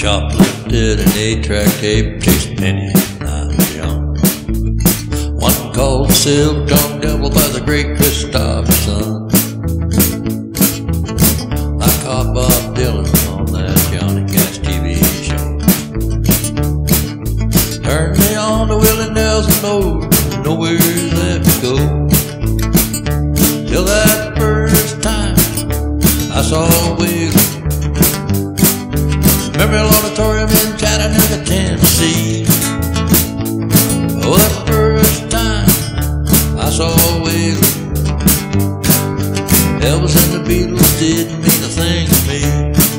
shoplifted an 8-track tape, chased pennies when I was young. One called the Silver Tongue Devil by the great Christopherson. I caught Bob Dylan on that Johnny Cash TV show. Turned me on to Willie Nelson, nowhere left to go. Till that first time I saw Waylon. Memorial Auditorium in Chattanooga, Tennessee. Oh, that first time I saw Waylon. Elvis and the Beatles didn't mean a thing to me.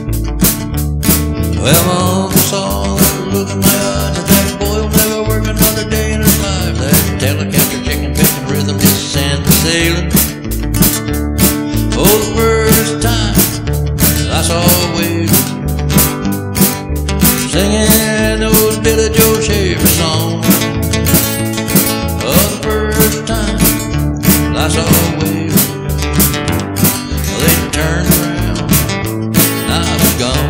Well, Mom saw that look in my eyes, that that boy will never work another day in his life. That Telecaster chicken picking rhythm just sent me sailing. Oh, the first time I saw Waylon singing those Billy Joe Schaefer songs. Oh, the first time I saw Waylon, they turned around and I was gone.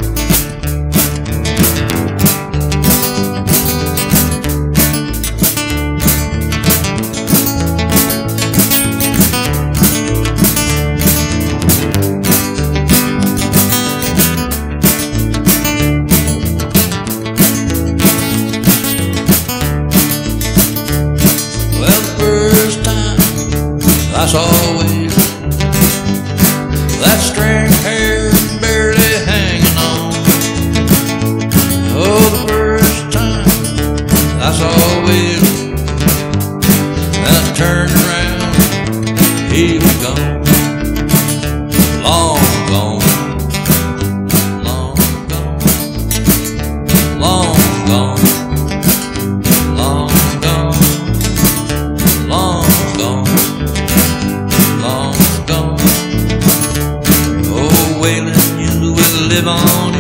I saw Waylon, that string hair barely hanging on. Oh, the first time I saw Waylon, and I turned around, he was gone. Long gone, long gone, long gone, long gone, long gone. Long gone. Oh, Waylon, you will live on